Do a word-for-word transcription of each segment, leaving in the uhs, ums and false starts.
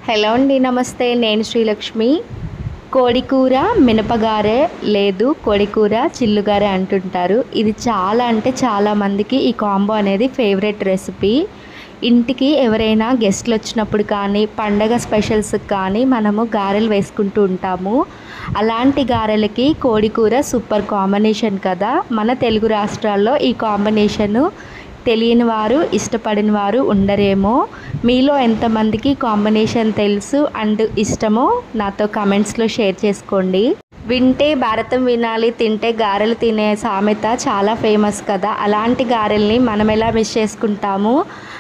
Hello అండి, నమస్తే. నేను శ్రీలక్ష్మి. కోడికూర మినపగారె లేదు కోడికూర చిల్లుగారె అంటుంటారు. ఇది చాలా అంటే చాలా మందికి ఈ కాంబో అనేది ఫేవరెట్ రెసిపీ. ఇంటికి ఎవరైనా గెస్ట్లు వచ్చినప్పుడు కానీ పండగ స్పెషల్స్కి కానీ మనము గారెలు వేసుకుంటూ ఉంటాము. అలాంటి గారెలకి కోడికూర సూపర్ కాంబినేషన్ కదా. మన తెలుగు రాష్ట్రాల్లో ఈ కాంబినేషను తెలియని వారు ఇష్టపడిన వారు ఉండరేమో. మీలో ఎంతమందికి కాంబినేషన్ తెలుసు అండ్ ఇష్టమో నాతో కమెంట్స్లో షేర్ చేసుకోండి. వింటే భారతం వినాలి, తింటే గారెలు తినే సామెత చాలా ఫేమస్ కదా. అలాంటి గారెల్ని మనం ఎలా మిస్ చేసుకుంటాము.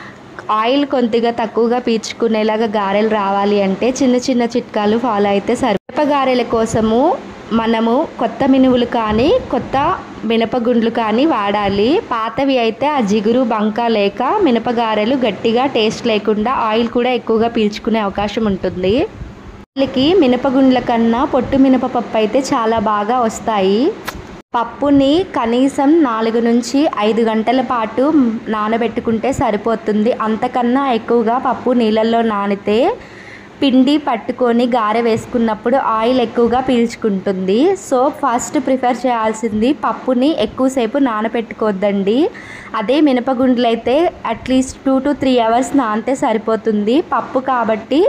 ఆయిల్ కొద్దిగా తక్కువగా పీల్చుకునేలాగా గారెలు రావాలి అంటే చిన్న చిన్న చిట్కాలు ఫాలో అయితే సరి. మినపగారెల కోసము మనము కొత్త మినువులు కానీ కొత్త మినపగుండ్లు కానీ వాడాలి. పాతవి అయితే ఆ జిగురు బంక లేక మినపగారెలు గట్టిగా టేస్ట్ లేకుండా ఆయిల్ కూడా ఎక్కువగా పీల్చుకునే అవకాశం ఉంటుంది. వాళ్ళకి మినపగుండ్ల కన్నా పొట్టు మినపపప్పు అయితే చాలా బాగా వస్తాయి. పప్పుని కనీసం నాలుగు నుంచి ఐదు గంటల పాటు నానబెట్టుకుంటే సరిపోతుంది. అంతకన్నా ఎక్కువగా పప్పు నీళ్ళల్లో నానితే పిండి పట్టుకొని గారె వేసుకున్నప్పుడు ఆయిల్ ఎక్కువగా పీల్చుకుంటుంది. సో ఫస్ట్ ప్రిఫర్ చేయాల్సింది పప్పుని ఎక్కువసేపు నానబెట్టుకోవద్దండి. అదే మినపగుండ్లు అయితే at least two to three hours నానితే సరిపోతుంది. పప్పు కాబట్టి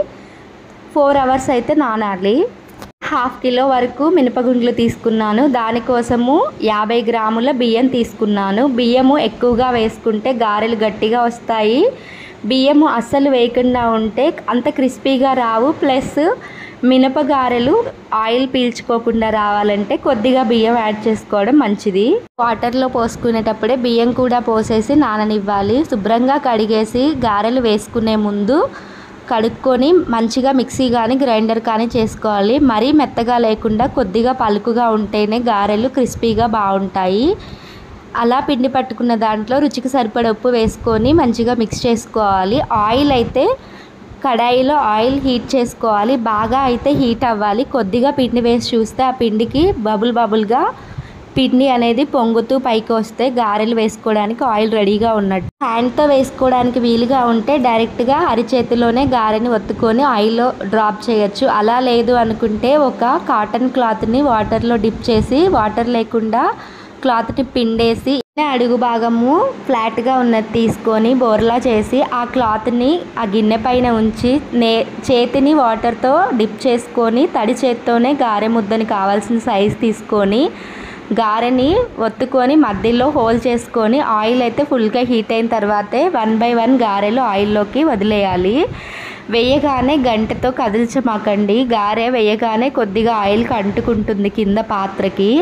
ఫోర్ అవర్స్ అయితే నానాలి. హాఫ్ కిలో వరకు మినపగుండ్లు తీసుకున్నాను. దానికోసము యాభై గ్రాముల బియ్యం తీసుకున్నాను. బియ్యము ఎక్కువగా వేసుకుంటే గారెలు గట్టిగా వస్తాయి. బియ్యము అస్సలు వేయకుండా ఉంటే అంత క్రిస్పీగా రావు. ప్లస్ మినపగారెలు ఆయిల్ పీల్చుకోకుండా రావాలంటే కొద్దిగా బియ్యం యాడ్ చేసుకోవడం మంచిది. వాటర్లో పోసుకునేటప్పుడే బియ్యం కూడా పోసేసి నాననివ్వాలి. శుభ్రంగా కడిగేసి గారెలు వేసుకునే ముందు కడుక్కొని మంచిగా మిక్సీ కానీ గ్రైండర్ కానీ చేసుకోవాలి. మరీ మెత్తగా లేకుండా కొద్దిగా పలుకుగా ఉంటేనే గారెలు క్రిస్పీగా బాగుంటాయి. అలా పిండి పట్టుకున్న దాంట్లో రుచికి సరిపడ ఉప్పు వేసుకొని మంచిగా మిక్స్ చేసుకోవాలి. ఆయిల్ అయితే కడాయిలో ఆయిల్ హీట్ చేసుకోవాలి. బాగా అయితే హీట్ అవ్వాలి. కొద్దిగా పిండి వేసి చూస్తే ఆ పిండికి బబుల్ బబుల్గా పిండి అనేది పొంగుతూ పైకి వస్తే గారెలు వేసుకోవడానికి ఆయిల్ రెడీగా ఉన్నట్టు. హ్యాండ్తో వేసుకోవడానికి వీలుగా ఉంటే డైరెక్ట్గా అరిచేతిలోనే గారెని ఒత్తుకొని ఆయిల్లో డ్రాప్ చేయొచ్చు. అలా లేదు అనుకుంటే ఒక కాటన్ క్లాత్ని వాటర్లో డిప్ చేసి వాటర్ లేకుండా క్లాత్ని పిండేసి అడుగు భాగము ఫ్లాట్గా ఉన్నది తీసుకొని బోర్లా చేసి ఆ క్లాత్ని ఆ గిన్నె పైన ఉంచి నే చేతిని వాటర్తో డిప్ చేసుకొని తడి చేత్తోనే గారె ముద్దని కావాల్సిన సైజు తీసుకొని గారెని ఒత్తుకొని మధ్యలో హోల్ చేసుకొని ఆయిల్ అయితే ఫుల్గా హీట్ అయిన తర్వాతే వన్ బై వన్ గారెలు ఆయిల్లోకి వదిలేయాలి. వేయగానే గంటతో కదిల్చమాకండి. గారె వేయగానే కొద్దిగా ఆయిల్కి అంటుకుంటుంది కింద పాత్రకి.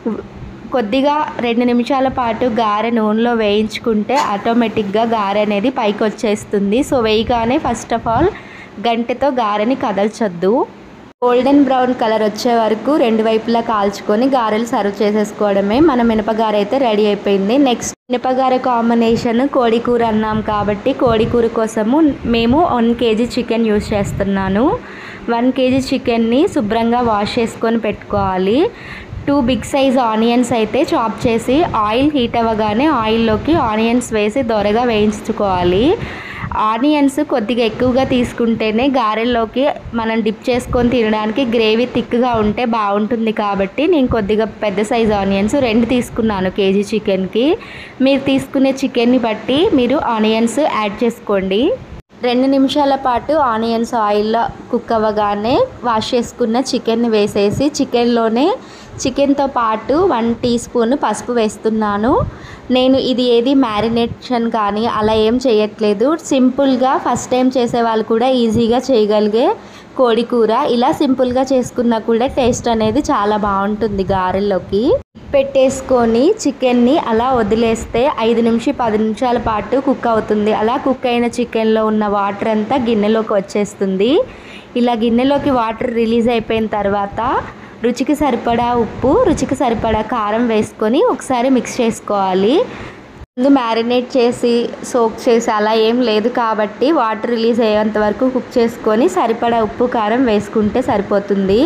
కొద్దిగా రెండు నిమిషాల పాటు గారె నూనెలో వేయించుకుంటే ఆటోమేటిక్గా గారె అనేది పైకి వచ్చేస్తుంది. సో వేయగానే ఫస్ట్ ఆఫ్ ఆల్ గంటెతో గారెని కదల్చొద్దు. గోల్డెన్ బ్రౌన్ కలర్ వచ్చే వరకు రెండు వైపులా కాల్చుకొని గారెలు సర్వ్ చేసేసుకోవడమే. మన మినపగారె అయితే రెడీ అయిపోయింది. నెక్స్ట్ మినపగారె కాంబినేషన్ కోడికూర అన్నాం కాబట్టి కోడికూర కోసము మేము వన్ కేజీ చికెన్ యూజ్ చేస్తున్నాను. వన్ కేజీ చికెన్ని శుభ్రంగా వాష్ చేసుకొని పెట్టుకోవాలి. టూ బిగ్ సైజ్ ఆనియన్స్ అయితే చాప్ చేసి ఆయిల్ హీట్ అవ్వగానే ఆయిల్లోకి ఆనియన్స్ వేసి దొరగా వేయించుకోవాలి. ఆనియన్స్ కొద్దిగా ఎక్కువగా తీసుకుంటేనే గారెల్లోకి మనం డిప్ చేసుకొని తినడానికి గ్రేవీ థిక్గా ఉంటే బాగుంటుంది కాబట్టి నేను కొద్దిగా పెద్ద సైజ్ ఆనియన్స్ రెండు తీసుకున్నాను కేజీ చికెన్కి. మీరు తీసుకునే చికెన్ని బట్టి మీరు ఆనియన్స్ యాడ్ చేసుకోండి. రెండు నిమిషాల పాటు ఆనియన్స్ ఆయిల్లో కుక్ అవ్వగానే వాష్ చేసుకున్న చికెన్ని వేసేసి చికెన్లోనే చికెన్తో పాటు వన్ టీ స్పూన్ పసుపు వేస్తున్నాను. నేను ఇది ఏది మ్యారినేషన్ కానీ అలా ఏం చేయట్లేదు. సింపుల్గా ఫస్ట్ టైం చేసే వాళ్ళు కూడా ఈజీగా చేయగలిగే కోడికూర. ఇలా సింపుల్గా చేసుకున్నా కూడా టేస్ట్ అనేది చాలా బాగుంటుంది గారెల్లోకి. పెట్టేసుకొని చికెన్ని అలా వదిలేస్తే ఐదు నుంచి పది నిమిషాల పాటు కుక్ అవుతుంది. అలా కుక్ అయిన చికెన్లో ఉన్న వాటర్ అంతా గిన్నెలోకి వచ్చేస్తుంది. ఇలా గిన్నెలోకి వాటర్ రిలీజ్ అయిపోయిన తర్వాత రుచికి సరిపడా ఉప్పు రుచికి సరిపడా కారం వేసుకొని ఒకసారి మిక్స్ చేసుకోవాలి. ముందు మ్యారినేట్ చేసి సోక్ చేసి అలా ఏం లేదు కాబట్టి వాటర్ రిలీజ్ అయ్యేంత వరకు కుక్ చేసుకొని సరిపడా ఉప్పు కారం వేసుకుంటే సరిపోతుంది.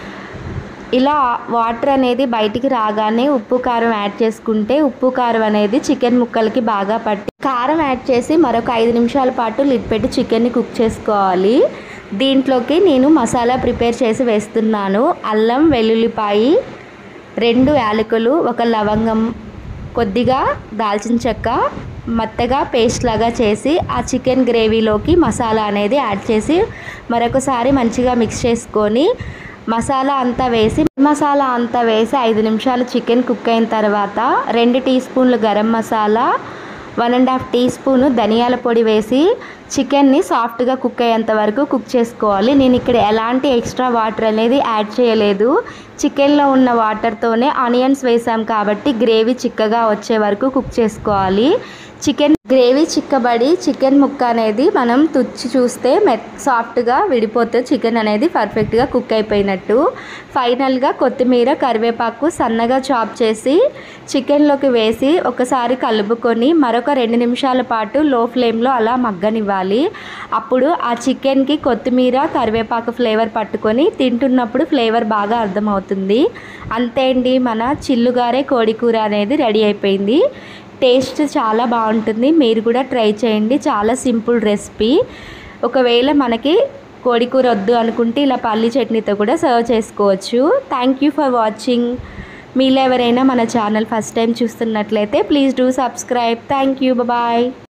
ఇలా వాటర్ అనేది బయటికి రాగానే ఉప్పు కారం యాడ్ చేసుకుంటే ఉప్పు కారం అనేది చికెన్ ముక్కలకి బాగా పట్టి కారం యాడ్ చేసి మరొక ఐదు నిమిషాల పాటు లిడ్ పెట్టి చికెన్ని కుక్ చేసుకోవాలి. దీంట్లోకి నేను మసాలా ప్రిపేర్ చేసి వేస్తున్నాను. అల్లం, వెల్లుల్లిపాయి, రెండు యాలకులు, ఒక లవంగం, కొద్దిగా దాల్చిన చెక్క మెత్తగా పేస్ట్ లాగా చేసి ఆ చికెన్ గ్రేవీలోకి మసాలా అనేది యాడ్ చేసి మరొకసారి మంచిగా మిక్స్ చేసుకొని మసాలా అంతా వేసి మసాలా అంతా వేసి ఐదు నిమిషాలు చికెన్ కుక్ అయిన తర్వాత రెండు టీ స్పూన్లు garam masala, one and half tea spoon ధనియాల పొడి వేసి చికెన్ని సాఫ్ట్గా కుక్ అయ్యేంత వరకు కుక్ చేసుకోవాలి. నేను ఇక్కడ ఎలాంటి ఎక్స్ట్రా వాటర్ అనేది యాడ్ చేయలేదు. చికెన్లో ఉన్న వాటర్తోనే ఆనియన్స్ వేసాం కాబట్టి గ్రేవీ చిక్కగా వచ్చే వరకు కుక్ చేసుకోవాలి. చికెన్ గ్రేవీ చిక్కబడి చికెన్ ముక్క అనేది మనం తుచ్చి చూస్తే మెత్ సాఫ్ట్గా విడిపోతే చికెన్ అనేది పర్ఫెక్ట్గా కుక్ అయిపోయినట్టు. ఫైనల్గా కొత్తిమీర, కరివేపాకు సన్నగా చాప్ చేసి చికెన్లోకి వేసి ఒకసారి కలుపుకొని మరొక రెండు నిమిషాల పాటు లో ఫ్లేమ్లో అలా మగ్గనివ్వాలి. అప్పుడు ఆ చికెన్కి కొత్తిమీర, కరివేపాకు ఫ్లేవర్ పట్టుకొని తింటున్నప్పుడు ఫ్లేవర్ బాగా అర్థమవుతుంది. అంతే అండి, మన చిల్లుగారే కోడికూర అనేది రెడీ అయిపోయింది. టేస్ట్ చాలా బాగుంటుంది. మీరు కూడా ట్రై చేయండి. చాలా సింపుల్ రెసిపీ. ఒకవేళ మనకి కోడికూర వద్దు అనుకుంటే ఇలా పల్లి చట్నీతో కూడా సర్వ్ చేసుకోవచ్చు. Thank you for watching. మీలో ఎవరైనా మన ఛానల్ ఫస్ట్ టైం చూస్తున్నట్లయితే please do subscribe. Thank you. Bye.